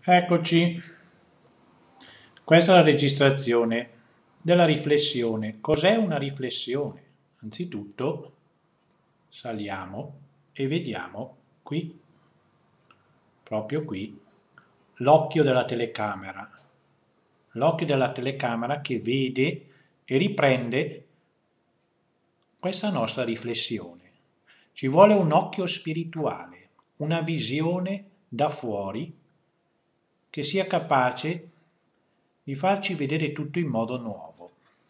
Eccoci, questa è la registrazione della riflessione. Cos'è una riflessione? Anzitutto saliamo e vediamo qui, proprio qui, l'occhio della telecamera. L'occhio della telecamera che vede e riprende questa nostra riflessione. Ci vuole un occhio spirituale, una visione da fuori che sia capace di farci vedere tutto in modo nuovo.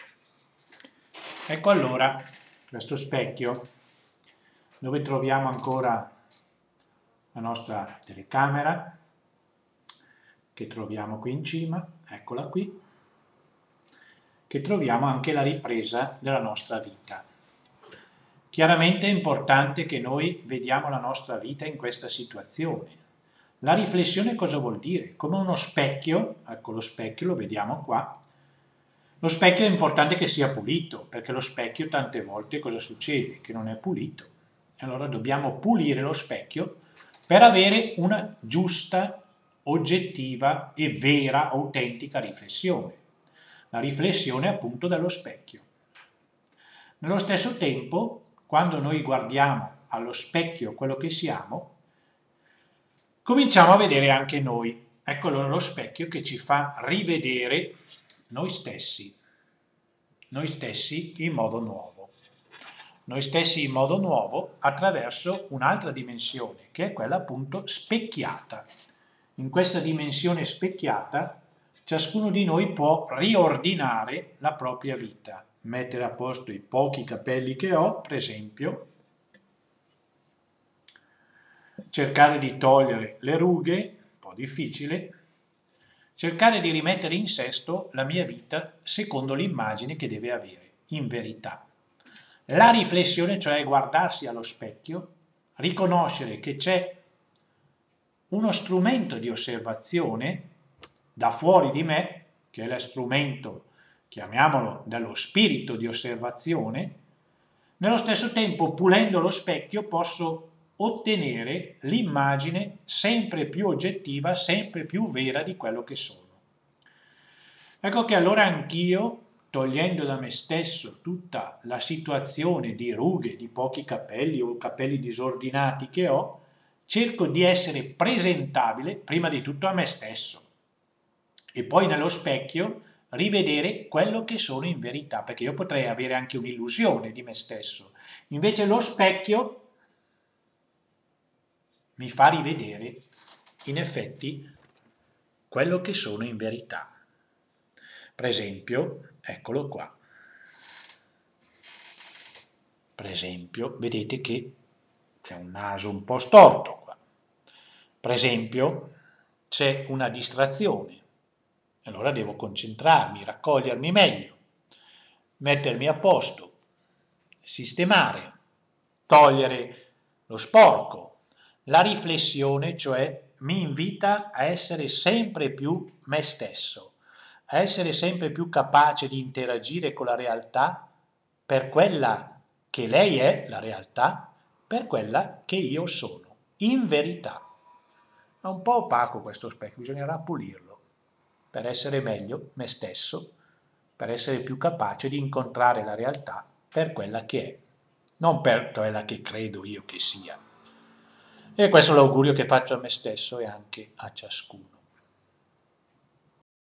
Ecco allora questo specchio dove troviamo ancora la nostra telecamera che troviamo qui in cima, eccola qui, che troviamo anche la ripresa della nostra vita. Chiaramente è importante che noi vediamo la nostra vita in questa situazione. La riflessione cosa vuol dire? Come uno specchio, ecco lo specchio, lo vediamo qua. Lo specchio è importante che sia pulito, perché lo specchio tante volte cosa succede? Che non è pulito. Allora dobbiamo pulire lo specchio per avere una giusta, oggettiva e vera, autentica riflessione. La riflessione appunto dello specchio. Nello stesso tempo, quando noi guardiamo allo specchio quello che siamo, cominciamo a vedere anche noi. Ecco allora lo specchio che ci fa rivedere noi stessi in modo nuovo. Noi stessi in modo nuovo attraverso un'altra dimensione, che è quella appunto specchiata. In questa dimensione specchiata, ciascuno di noi può riordinare la propria vita, mettere a posto i pochi capelli che ho, per esempio, cercare di togliere le rughe, un po' difficile, cercare di rimettere in sesto la mia vita secondo l'immagine che deve avere, in verità. La riflessione, cioè guardarsi allo specchio, riconoscere che c'è uno strumento di osservazione da fuori di me, che è lo strumento, chiamiamolo, dello spirito di osservazione, nello stesso tempo pulendo lo specchio posso ottenere l'immagine sempre più oggettiva, sempre più vera di quello che sono. Ecco che allora anch'io, togliendo da me stesso tutta la situazione di rughe, di pochi capelli o capelli disordinati che ho, cerco di essere presentabile prima di tutto a me stesso e poi nello specchio rivedere quello che sono in verità, perché io potrei avere anche un'illusione di me stesso. Invece lo specchio mi fa rivedere in effetti quello che sono in verità. Per esempio, eccolo qua. Per esempio, vedete che c'è un naso un po' storto qua. Per esempio, c'è una distrazione. Allora devo concentrarmi, raccogliermi meglio, mettermi a posto, sistemare, togliere lo sporco. La riflessione, cioè, mi invita a essere sempre più me stesso, a essere sempre più capace di interagire con la realtà per quella che lei è, la realtà, per quella che io sono, in verità. È un po' opaco questo specchio, bisognerà pulirlo per essere meglio me stesso, per essere più capace di incontrare la realtà per quella che è, non per quella che credo io che sia. E questo è l'augurio che faccio a me stesso e anche a ciascuno.